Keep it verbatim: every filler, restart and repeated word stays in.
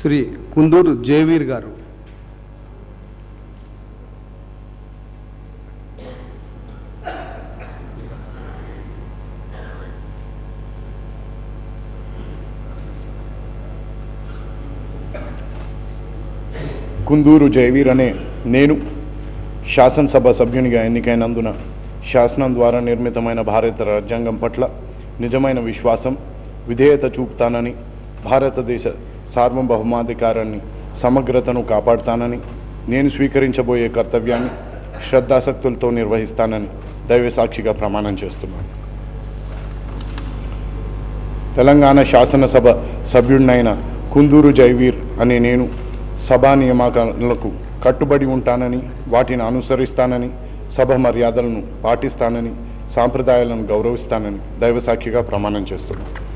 శ్రీ కుందూరు జయవీర్ గారు. కుందూరు జయవీర్ అనే నేను శాసనసభ సభ్యునిగా ఎన్నికైనందున శాసనం ద్వారా నిర్మితమైన భారత రాజ్యాంగం పట్ల నిజమైన విశ్వాసం, విధేయత చూపుతానని, భారతదేశ సార్వభౌమాధికారాన్ని, సమగ్రతను కాపాడుతానని, నేను స్వీకరించబోయే కర్తవ్యాన్ని శ్రద్ధాసక్తులతో నిర్వహిస్తానని దైవసాక్షిగా ప్రమాణం చేస్తున్నాను. తెలంగాణ శాసనసభ సభ్యుడినైన కుందూరు జయవీర్ అనే నేను సభా నియామకాలకు కట్టుబడి ఉంటానని, వాటిని అనుసరిస్తానని, సభ మర్యాదలను పాటిస్తానని, సాంప్రదాయాలను గౌరవిస్తానని దైవసాక్షిగా ప్రమాణం చేస్తున్నాను.